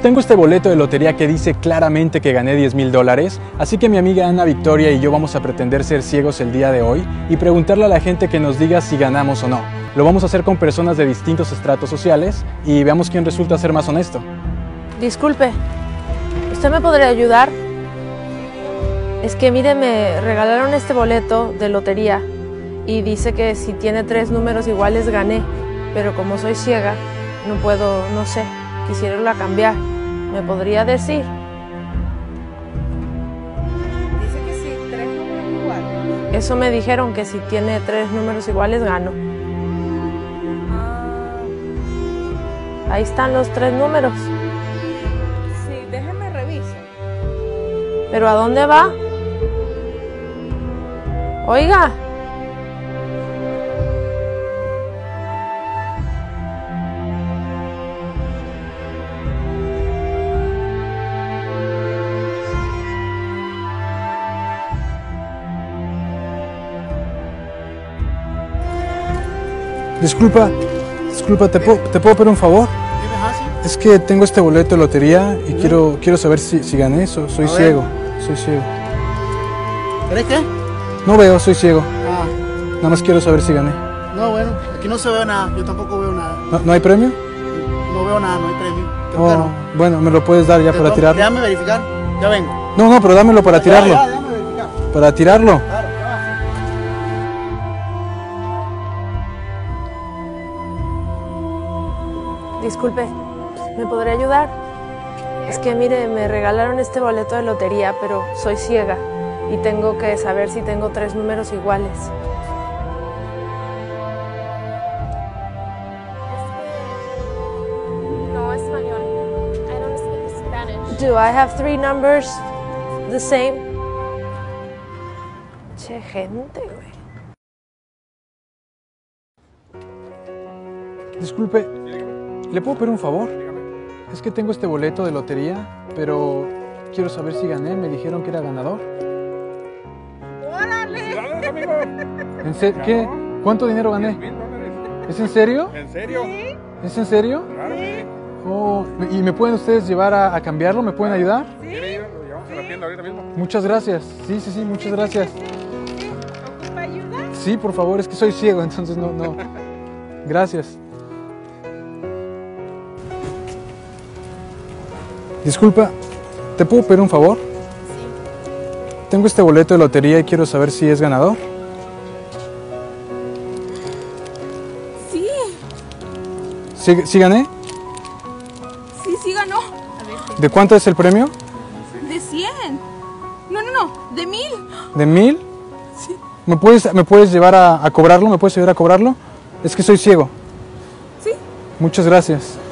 tengo este boleto de lotería que dice claramente que gané $10,000, así que mi amiga Ana Victoria y yo vamos a pretender ser ciegos el día de hoy y preguntarle a la gente que nos diga si ganamos o no. Lo vamos a hacer con personas de distintos estratos sociales y veamos quién resulta ser más honesto. Disculpe, ¿usted me podría ayudar? Es que mire, me regalaron este boleto de lotería y dice que si tiene 3 números iguales gané, pero como soy ciega, no puedo, no sé, quisiera cambiar. ¿Me podría decir? Dice que sí, 3 números iguales. Eso me dijeron, que si tiene 3 números iguales gano. Ahí están los 3 números. Sí, déjeme reviso. ¿Pero a dónde va? Oiga. Disculpa, ¿te puedo pedir un favor? Es que tengo este boleto de lotería y quiero saber si gané. Soy ciego. ¿Eres qué? No veo, soy ciego. Ah, Nada más quiero saber si gané. no, bueno, aquí no se ve nada, yo tampoco veo nada. ¿No hay premio? No veo nada, no hay premio. Qué Oh, bueno. bueno, ¿me lo puedes dar ya para tirarlo? Déjame verificar, ya vengo. No, pero dámelo para tirarlo. Ya, déjame verificar. Para tirarlo. Claro, ya va. Disculpe, ¿me podría ayudar? Es que mire, me regalaron este boleto de lotería, pero soy ciega y tengo que saber si tengo 3 números iguales. No español. I don't speak Spanish. Do I have 3 numbers the same? Che, gente, güey. Disculpe, ¿le puedo pedir un favor? Es que tengo este boleto de lotería, pero quiero saber si gané. Me dijeron que era ganador. ¿Qué? ¿Cuánto dinero gané? $10,000. ¿Es en serio? ¿En serio? ¿Es en serio? Claro que sí. Oh, ¿y me pueden ustedes llevar a cambiarlo? ¿Me pueden ayudar? ¿Quiere ir? Lo llevamos a la tienda ahorita mismo. Muchas gracias. Sí, muchas gracias. ¿Ocupa ayuda? Sí, por favor, es que soy ciego, entonces no. Gracias. Disculpa, ¿te puedo pedir un favor? Sí. Tengo este boleto de lotería y quiero saber si es ganador. Sí. ¿Sí gané? Sí ganó. ¿De cuánto es el premio? De 100. No, de 1000. ¿De 1,000? Sí. ¿Me puedes llevar a cobrarlo? ¿Me puedes ayudar a cobrarlo? Es que soy ciego. Sí. Muchas gracias.